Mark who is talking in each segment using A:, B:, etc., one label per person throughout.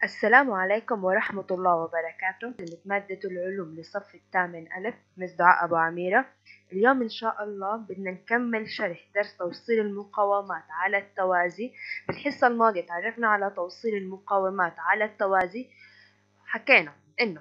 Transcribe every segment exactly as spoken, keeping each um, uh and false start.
A: السلام عليكم ورحمة الله وبركاته. كلمة مادة العلوم للصف الثامن ألف مس دعاء أبو عميرة. اليوم إن شاء الله بدنا نكمل شرح درس توصيل المقاومات على التوازي. بالحصة الماضية تعرفنا على توصيل المقاومات على التوازي. حكينا إنه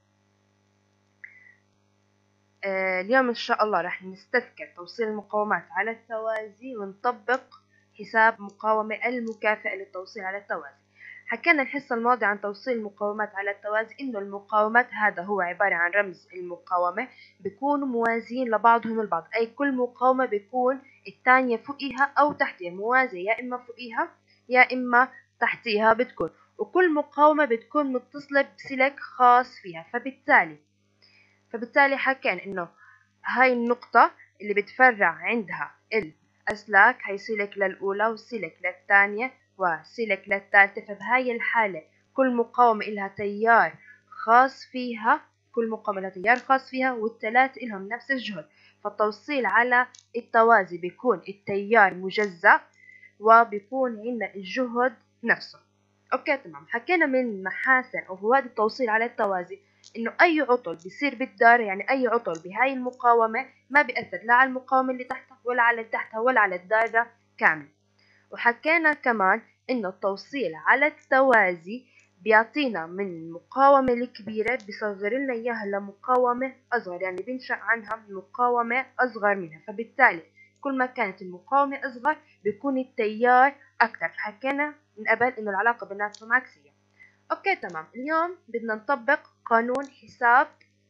A: آه اليوم إن شاء الله رح نستذكر توصيل المقاومات على التوازي ونطبق حساب مقاومة المكافئة للتوصيل على التوازي. حكينا الحصة الماضية عن توصيل المقاومات على التوازي، إنه المقاومات هذا هو عبارة عن رمز المقاومة بيكونوا موازيين لبعضهم البعض، أي كل مقاومة بيكون الثانية فوقيها أو تحتها، موازية يا إما فوقيها يا إما تحتيها بتكون، وكل مقاومة بتكون متصلة بسلك خاص فيها. فبالتالي فبالتالي حكينا إنه هاي النقطة اللي بتفرع عندها الأسلاك هي سلك للأولى وسلك للثانية وسلك للثالثة. فبهاي الحالة كل مقاومة إلها تيار خاص فيها كل مقاومة لها تيار خاص فيها والثلاث إلهم نفس الجهد. فالتوصيل على التوازي بيكون التيار مجزأ وبيكون عندنا الجهد نفسه. اوكي تمام. حكينا من محاسن او فوائد التوصيل على التوازي انه اي عطل بيصير بالدار، يعني اي عطل بهاي المقاومة ما بيأثر لا على المقاومة اللي تحتها ولا على اللي تحتها ولا على الدائرة كامل. وحكينا كمان انه التوصيل على التوازي بيعطينا من المقاومة الكبيرة بيصغر لنا اياها لمقاومة اصغر، يعني بينشأ عنها مقاومة اصغر منها. فبالتالي كل ما كانت المقاومة اصغر بيكون التيار اكثر. حكينا من قبل انه العلاقة بيناتهم عكسية. اوكي تمام. اليوم بدنا نطبق قانون حساب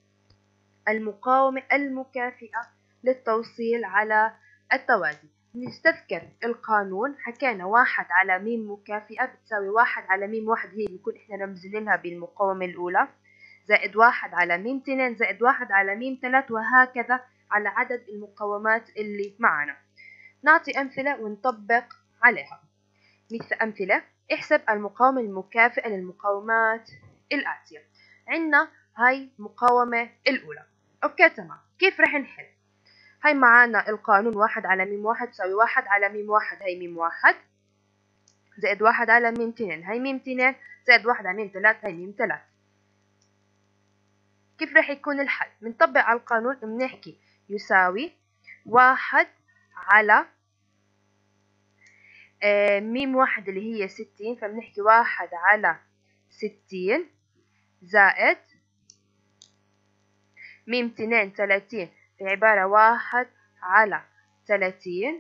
A: المقاومة المكافئة للتوصيل على التوازي. نستذكر القانون. حكينا واحد على ميم مكافئة بتساوي واحد على ميم واحد، هي بنكون احنا رمزينها بالمقاومة الأولى، زائد واحد على ميم اثنين زائد واحد على ميم ثلاث، وهكذا على عدد المقاومات اللي معنا. نعطي أمثلة ونطبق عليها. مثل أمثلة: احسب المقاومة المكافئة للمقاومات الآتية. عندنا هاي مقاومة الأولى. أوكي تمام. كيف رح نحل؟ هاي معانا القانون واحد على ميم واحد تساوي واحد على ميم واحد، هاي ميم واحد زائد واحد على ميم اثنين، هاي ميم اثنين زائد واحد على ميم ثلاث، هاي ميم ثلاث. كيف رح يكون الحل؟ بنطبق على القانون، بنحكي يساوي واحد على آه ميم واحد اللي هي ستين، فبنحكي واحد على ستين زائد ميم اثنين ثلاثين، في عبارة واحد على ثلاثين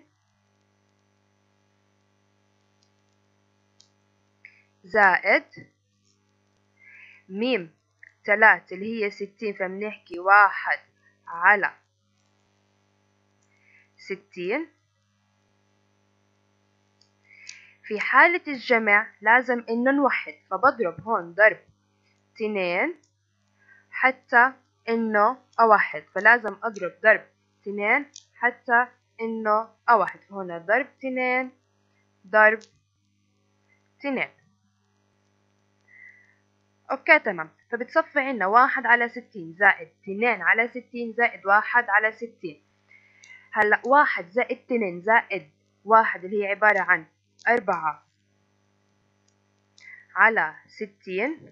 A: زائد ميم ثلاث اللي هي ستين، فبنحكي واحد على ستين. في حالة الجمع لازم إنه نوحد، فبضرب هون ضرب اثنين حتى إنه أوحد، فلازم أضرب ضرب اثنين حتى إنه أوحد. هنا ضرب اثنين ضرب اثنين. اوكي تمام. فبتصفي عنا واحد على ستين زائد اثنين على ستين زائد واحد على ستين. هلا واحد زائد اثنين زائد واحد اللي هي عبارة عن أربعة على ستين.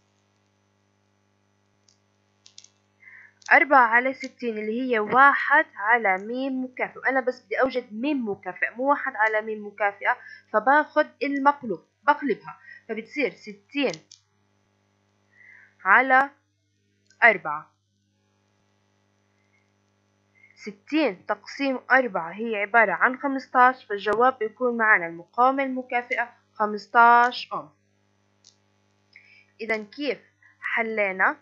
A: أربعة على ستين اللي هي واحد على ميم مكافئ، وأنا بس بدي أوجد ميم مكافئ مو واحد على ميم مكافئة، فباخد المقلوب بقلبها، فبتصير ستين على أربعة. ستين تقسيم أربعة هي عبارة عن خمستاش، فالجواب بيكون معنا المقاومة المكافئة خمستاش أوم. إذا كيف حلينا؟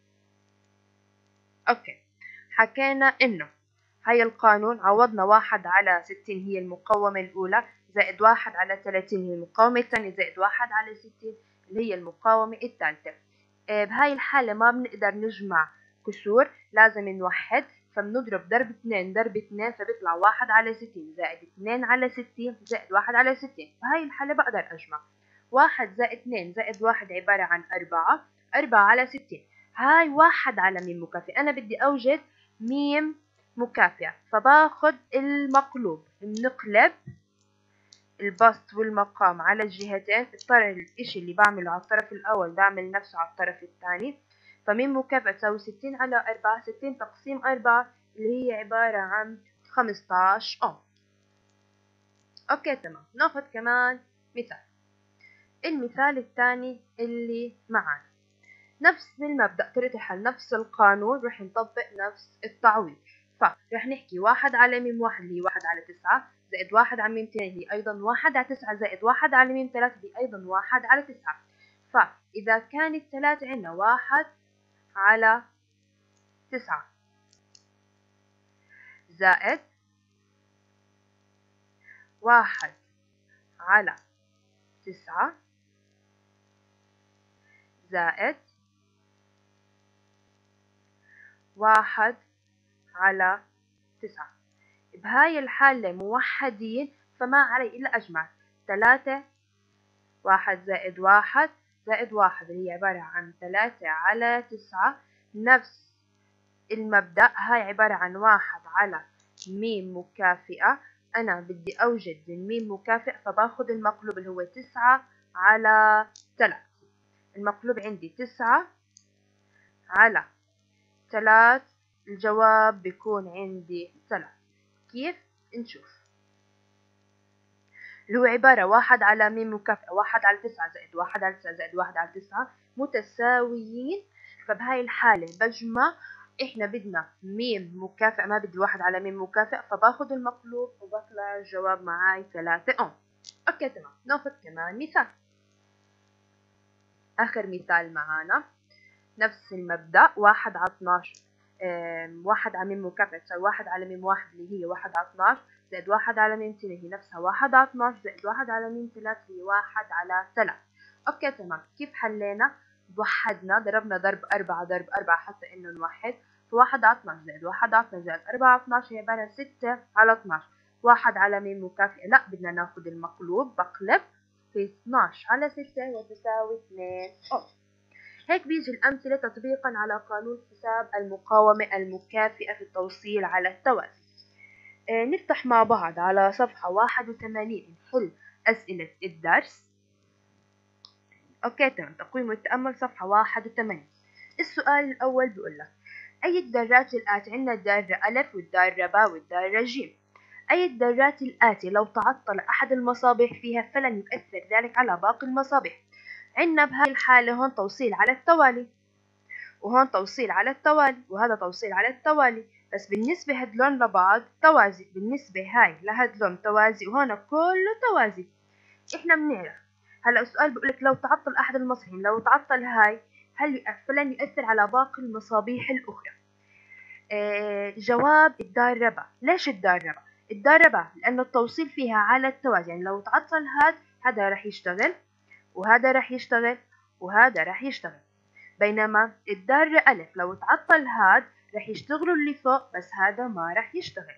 A: أوكي، حكينا إنه هاي القانون عوضنا واحد على ستين هي المقاومة الأولى زائد واحد على ثلاثين هي المقاومة الثانية زائد واحد على ستين اللي هي المقاومة الثالثة. بهاي الحالة ما بنقدر نجمع كسور، لازم نوحد، فبنضرب ضرب اثنين ضرب اثنين، فبيطلع واحد على ستين زائد اثنين على ستين زائد واحد على ستين. بهاي الحالة بقدر أجمع واحد زائد اثنين زائد واحد عبارة عن أربعة، أربعة على ستين. هاي واحد على ميم مكافئة، أنا بدي أوجد ميم مكافئة، فباخد المقلوب، بنقلب البسط والمقام على الجهتين، اضطر الإشي اللي بعمله على الطرف الأول بعمل نفسه على الطرف الثاني. فميم مكافئة تساوي ستين على أربعة، ستين تقسيم أربعة اللي هي عبارة عن خمستاش أوم. أوكي تمام. ناخد كمان مثال. المثال الثاني اللي معانا نفس المبدأ، طريقة الحل نفس القانون، رح نطبق نفس التعويض. فرح نحكي واحد على ميم واحد اللي هي واحد على تسعة، زائد واحد على ميم اثنين اللي هي أيضا واحد على تسعة، زائد واحد على ميم ثلاثة اللي هي أيضا واحد على تسعة. فإذا كان الثلاثة عندنا واحد على تسعة زائد واحد على تسعة زائد واحد على تسعة، بهاي الحالة موحدين، فما علي إلا أجمع ثلاثة، واحد زائد واحد زائد واحد اللي هي عبارة عن ثلاثة على تسعة. نفس المبدأ، هاي عبارة عن واحد على ميم مكافئة، أنا بدي أوجد الميم مكافئ فباخد المقلوب اللي هو تسعة على ثلاثة. المقلوب عندي تسعة على ثلاث، الجواب بيكون عندي ثلاث. كيف؟ نشوف. اللي هو عبارة واحد على ميم مكافئة، واحد على تسعة زائد واحد على تسعة زائد واحد على تسعة متساويين. فبهاي الحالة بجمع، احنا بدنا ميم مكافئة، ما بدي واحد على ميم مكافئة، فباخد المقلوب وبطلع الجواب معاي ثلاثة أوم. اوكي تمام. ناخد كمان مثال. آخر مثال معانا نفس المبدأ، واحد على اثناش، واحد على ميم مكافئة تساوي واحد على ميم واحد اللي هي واحد على اثناش، زائد واحد على ميم اثنين اللي هي نفسها واحد على اثناش، زائد واحد على ميم ثلاثة اللي هي واحد على ثلاثة. اوكي تمام. كيف حلينا؟ وحدنا، ضربنا ضرب أربعة ضرب أربعة حتى إنه نوحد. فواحد على اثناش زائد واحد على اثناش زائد أربعة على اثناش هي عبارة ستة على اثناش. واحد على ميم مكافئة لا، بدنا ناخد المقلوب، بقلب في اثناش على ستة وتساوي اثنين أوم. هيك بيجي الأمثلة تطبيقا على قانون حساب المقاومة المكافئة في التوصيل على التوازي. آه نفتح مع بعض على صفحة واحد وثمانين نحل أسئلة الدرس. أوكي تمام. تقويم والتأمل صفحة واحد وثمانين. السؤال الأول بيقول لك أي الدارات الآتي؟ عندنا الدارة ألف والدارة باء والدارة ج. أي الدارات الآتي لو تعطل أحد المصابيح فيها فلن يؤثر ذلك على باقي المصابيح؟ عندنا بهاي الحالة هون توصيل على التوالي، وهون توصيل على التوالي، وهذا توصيل على التوالي، بس بالنسبة هدلون لبعض توازي، بالنسبة هاي لهدلون توازي، وهون كله توازي. احنا بنعرف. هلا السؤال بيقول لك لو تعطل احد المصابيح، لو تعطل هاي هل فلن يؤثر على باقي المصابيح الاخرى؟ آه جواب الدار ربع. ليش الدار ربع؟ الدار ربع لانه التوصيل فيها على التوازي، يعني لو تعطل هاد هذا رح يشتغل، وهذا رح يشتغل، وهذا رح يشتغل. بينما الدارة ألف لو تعطل هاد رح يشتغلوا اللي فوق، بس هذا ما رح يشتغل.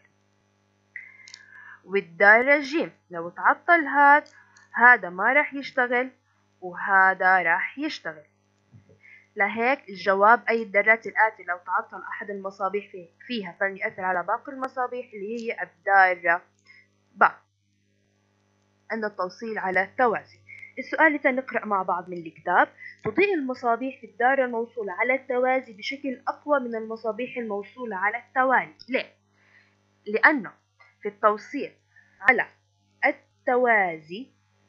A: والدارة ج لو تعطل هاد هذا ما رح يشتغل، وهذا رح يشتغل. لهيك الجواب أي الدارات الآتي لو تعطل أحد المصابيح فيها فلن يؤثر على باقي المصابيح اللي هي الدارة ب. أن التوصيل على التوازي. السؤال الثاني نقرأ مع بعض من الكتاب. تضيء المصابيح في الدارة الموصولة على التوازي بشكل أقوى من المصابيح الموصولة على التوالي. ليه؟ لأنه في التوصيل على التوازي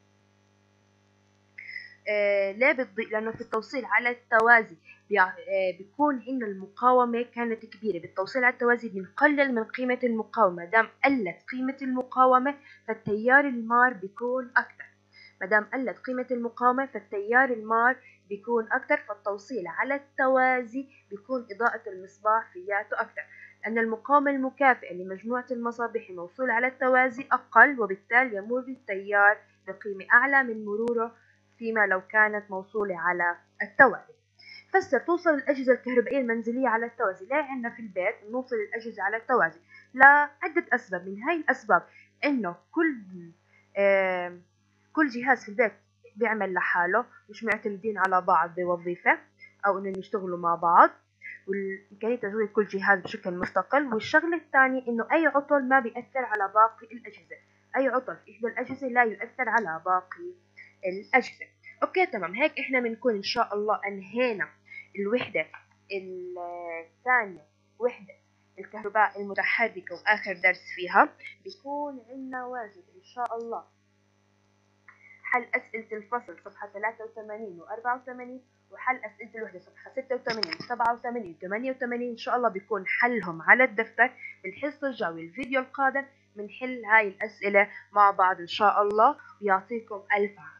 A: آه ليه بتضيء؟ لأنه في التوصيل على التوازي آه بيكون عندنا المقاومة كانت كبيرة. بالتوصيل على التوازي بنقلل من قيمة المقاومة، دام قلت قيمة المقاومة فالتيار المار بيكون أكثر. مادام قلت قيمة المقاومة فالتيار المار بيكون أكثر، فالتوصيل على التوازي بيكون إضاءة المصباح فياته أكثر، لأن المقاومة المكافئة لمجموعة المصابيح الموصولة على التوازي أقل، وبالتالي يمر التيار بقيمة أعلى من مروره فيما لو كانت موصولة على التوالي. فسر. توصل الأجهزة الكهربائية المنزلية على التوازي. لا عندنا في البيت نوصل الأجهزة على التوازي لعدة أسباب. من هاي الأسباب إنه كل آه كل جهاز في البيت بيعمل لحاله، مش معتمدين على بعض بوظيفة أو إنهم يشتغلوا مع بعض، والإمكانية تشغيل كل جهاز بشكل مستقل. والشغلة الثانية إنه أي عطل ما بيأثر على باقي الأجهزة. أي عطل في إحدى الأجهزة لا يؤثر على باقي الأجهزة. أوكي تمام، هيك إحنا بنكون إن شاء الله أنهينا الوحدة الثانية، وحدة الكهرباء المتحركة، وآخر درس فيها بيكون عندنا واجب إن شاء الله حل أسئلة الفصل صفحة ثلاثة وثمانين و أربعة وثمانين، وحل أسئلة الوحدة صفحة ستة وثمانين و سبعة وثمانين و ثمانية وثمانين. إن شاء الله بيكون حلهم على الدفتر. بالحصة الجاية الفيديو القادم بنحل هاي الأسئلة مع بعض إن شاء الله، ويعطيكم ألف عافية.